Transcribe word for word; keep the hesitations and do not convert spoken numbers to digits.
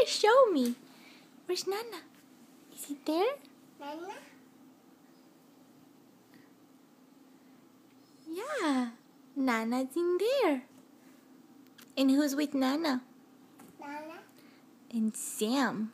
Show me. Where's Nana? Is he there? Nana? Yeah, Nana's in there. And who's with Nana? Nana? And Sam.